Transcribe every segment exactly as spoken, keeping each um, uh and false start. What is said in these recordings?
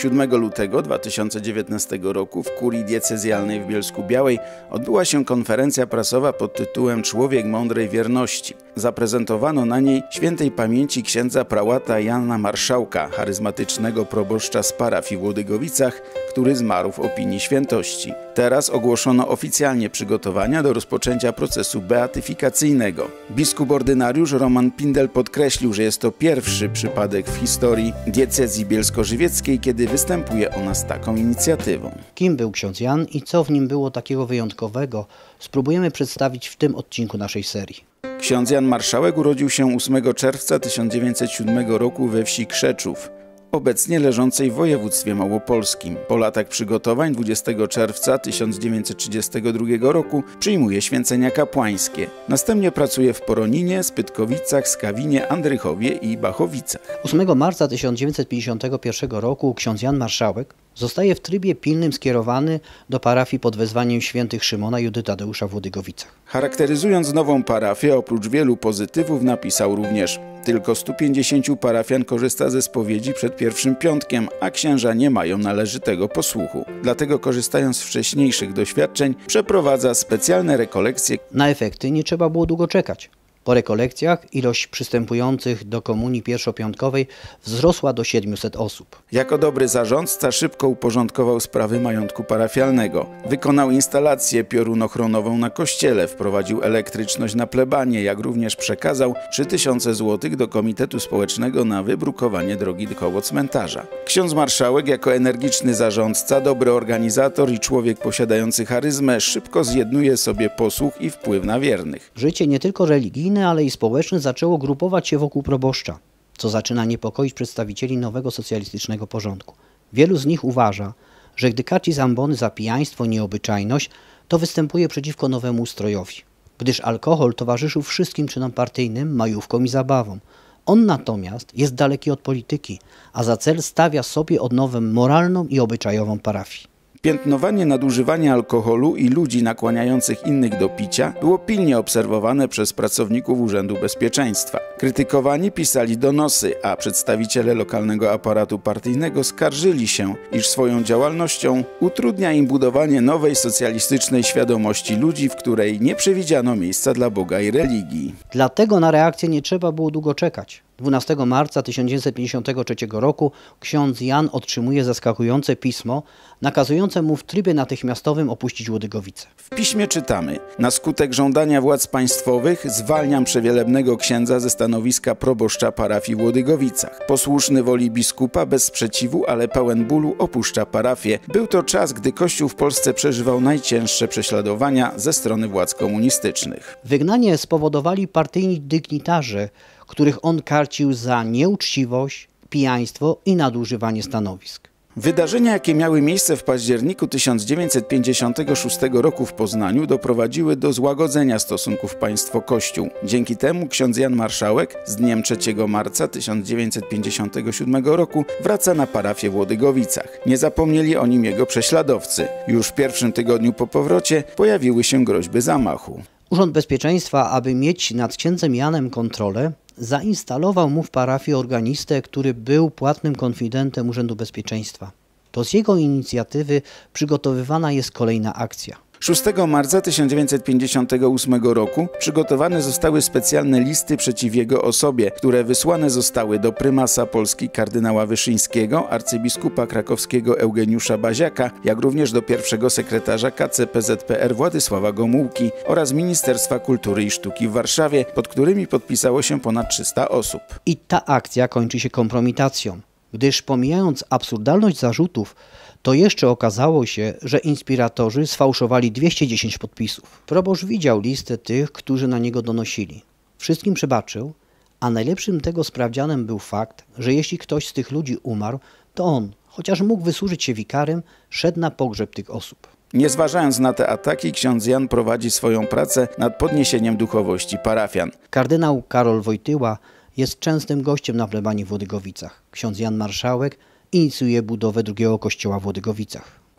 siódmego lutego dwa tysiące dziewiętnastego roku w kurii diecezjalnej w Bielsku-Białej odbyła się konferencja prasowa pod tytułem Człowiek mądrej wierności. Zaprezentowano na niej świętej pamięci księdza prałata Jana Marszałka, charyzmatycznego proboszcza z parafii w Łodygowicach, który zmarł w opinii świętości. Teraz ogłoszono oficjalnie przygotowania do rozpoczęcia procesu beatyfikacyjnego. Biskup ordynariusz Roman Pindel podkreślił, że jest to pierwszy przypadek w historii diecezji bielsko-żywieckiej, kiedy występuje ona z taką inicjatywą. Kim był ksiądz Jan i co w nim było takiego wyjątkowego, spróbujemy przedstawić w tym odcinku naszej serii. Ksiądz Jan Marszałek urodził się ósmego czerwca tysiąc dziewięćset siódmego roku we wsi Krzeczów, obecnie leżącej w województwie małopolskim. Po latach przygotowań dwudziestego czerwca tysiąc dziewięćset trzydziestego drugiego roku przyjmuje święcenia kapłańskie. Następnie pracuje w Poroninie, Spytkowicach, Skawinie, Andrychowie i Bachowicach. ósmego marca tysiąc dziewięćset pięćdziesiątego pierwszego roku ksiądz Jan Marszałek zostaje w trybie pilnym skierowany do parafii pod wezwaniem świętych Szymona i Judy Tadeusza w Łodygowicach. Charakteryzując nową parafię, oprócz wielu pozytywów napisał również: tylko stu pięćdziesięciu parafian korzysta ze spowiedzi przed pierwszym piątkiem, a księża nie mają należytego posłuchu. Dlatego, korzystając z wcześniejszych doświadczeń, przeprowadza specjalne rekolekcje. Na efekty nie trzeba było długo czekać. Po rekolekcjach ilość przystępujących do komunii pierwszopiątkowej wzrosła do siedmiuset osób. Jako dobry zarządca szybko uporządkował sprawy majątku parafialnego. Wykonał instalację piorunochronową na kościele, wprowadził elektryczność na plebanie, jak również przekazał trzy tysiące złotych do Komitetu Społecznego na wybrukowanie drogi koło cmentarza. Ksiądz marszałek jako energiczny zarządca, dobry organizator i człowiek posiadający charyzmę szybko zjednuje sobie posłuch i wpływ na wiernych. Życie nie tylko religijne, ale i społeczne zaczęło grupować się wokół proboszcza, co zaczyna niepokoić przedstawicieli nowego socjalistycznego porządku. Wielu z nich uważa, że gdy karci zambony za pijaństwo, nieobyczajność, to występuje przeciwko nowemu ustrojowi, gdyż alkohol towarzyszył wszystkim czynom partyjnym, majówkom i zabawom. On natomiast jest daleki od polityki, a za cel stawia sobie odnowę moralną i obyczajową parafii. Piętnowanie nadużywania alkoholu i ludzi nakłaniających innych do picia było pilnie obserwowane przez pracowników Urzędu Bezpieczeństwa. Krytykowani pisali donosy, a przedstawiciele lokalnego aparatu partyjnego skarżyli się, iż swoją działalnością utrudnia im budowanie nowej socjalistycznej świadomości ludzi, w której nie przewidziano miejsca dla Boga i religii. Dlatego na reakcję nie trzeba było długo czekać. dwunastego marca tysiąc dziewięćset pięćdziesiątego trzeciego roku ksiądz Jan otrzymuje zaskakujące pismo nakazujące mu w trybie natychmiastowym opuścić Łodygowice. W piśmie czytamy: na skutek żądania władz państwowych zwalniam przewielebnego księdza ze stanowiska proboszcza parafii w Łodygowicach. Posłuszny woli biskupa, bez sprzeciwu, ale pełen bólu opuszcza parafię. Był to czas, gdy Kościół w Polsce przeżywał najcięższe prześladowania ze strony władz komunistycznych. Wygnanie spowodowali partyjni dygnitarze, których on karcił za nieuczciwość, pijaństwo i nadużywanie stanowisk. Wydarzenia, jakie miały miejsce w październiku tysiąc dziewięćset pięćdziesiątego szóstego roku w Poznaniu, doprowadziły do złagodzenia stosunków państwo-kościół. Dzięki temu ksiądz Jan Marszałek z dniem trzeciego marca tysiąc dziewięćset pięćdziesiątego siódmego roku wraca na parafię w Łodygowicach. Nie zapomnieli o nim jego prześladowcy. Już w pierwszym tygodniu po powrocie pojawiły się groźby zamachu. Urząd Bezpieczeństwa, aby mieć nad księdzem Janem kontrolę, zainstalował mu w parafii organistę, który był płatnym konfidentem Urzędu Bezpieczeństwa. To z jego inicjatywy przygotowywana jest kolejna akcja. szóstego marca tysiąc dziewięćset pięćdziesiątego ósmego roku przygotowane zostały specjalne listy przeciw jego osobie, które wysłane zostały do prymasa Polski kardynała Wyszyńskiego, arcybiskupa krakowskiego Eugeniusza Baziaka, jak również do pierwszego sekretarza K C P Z P R Władysława Gomułki oraz Ministerstwa Kultury i Sztuki w Warszawie, pod którymi podpisało się ponad trzysta osób. I ta akcja kończy się kompromitacją, gdyż pomijając absurdalność zarzutów, to jeszcze okazało się, że inspiratorzy sfałszowali dwieście dziesięć podpisów. Proboszcz widział listę tych, którzy na niego donosili. Wszystkim przebaczył, a najlepszym tego sprawdzianem był fakt, że jeśli ktoś z tych ludzi umarł, to on, chociaż mógł wysłużyć się wikarym, szedł na pogrzeb tych osób. Nie zważając na te ataki, ksiądz Jan prowadzi swoją pracę nad podniesieniem duchowości parafian. Kardynał Karol Wojtyła jest częstym gościem na plebanii w Łodygowicach. Ksiądz Jan Marszałek inicjuje budowę drugiego kościoła w Łodygowicach.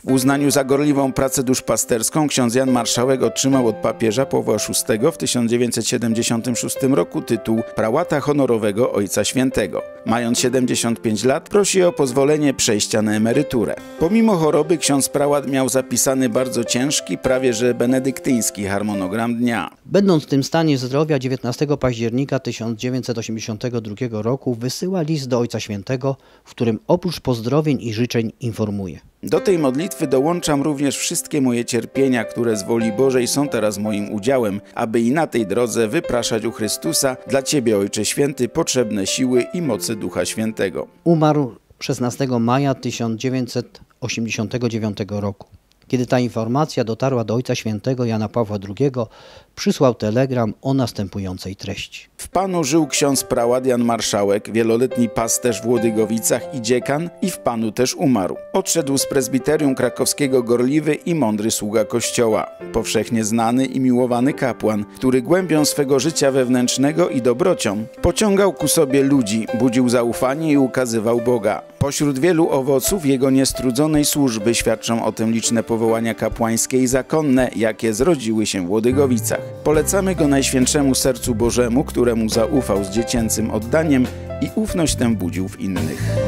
W uznaniu za gorliwą pracę duszpasterską ksiądz Jan Marszałek otrzymał od papieża Pawła szóstego w tysiąc dziewięćset siedemdziesiątym szóstym roku tytuł prałata honorowego Ojca Świętego. Mając siedemdziesiąt pięć lat, prosi o pozwolenie przejścia na emeryturę. Pomimo choroby ksiądz prałat miał zapisany bardzo ciężki, prawie że benedyktyński harmonogram dnia. Będąc w tym stanie zdrowia, dziewiętnastego października tysiąc dziewięćset osiemdziesiątego drugiego roku wysyła list do Ojca Świętego, w którym oprócz pozdrowień i życzeń informuje: do tej modlitwy dołączam również wszystkie moje cierpienia, które z woli Bożej są teraz moim udziałem, aby i na tej drodze wypraszać u Chrystusa dla Ciebie, Ojcze Święty, potrzebne siły i mocy Ducha Świętego. Umarł szesnastego maja tysiąc dziewięćset osiemdziesiątego dziewiątego roku. Kiedy ta informacja dotarła do Ojca Świętego Jana Pawła drugiego, przysłał telegram o następującej treści. W Panu żył ksiądz prałat Jan Marszałek, wieloletni pasterz w Łodygowicach i dziekan, i w Panu też umarł. Odszedł z prezbiterium krakowskiego gorliwy i mądry sługa Kościoła, powszechnie znany i miłowany kapłan, który głębią swego życia wewnętrznego i dobrocią pociągał ku sobie ludzi, budził zaufanie i ukazywał Boga. Pośród wielu owoców jego niestrudzonej służby świadczą o tym liczne powołania kapłańskie i zakonne, jakie zrodziły się w Łodygowicach. Polecamy go Najświętszemu Sercu Bożemu, któremu zaufał z dziecięcym oddaniem i ufność tę budził w innych.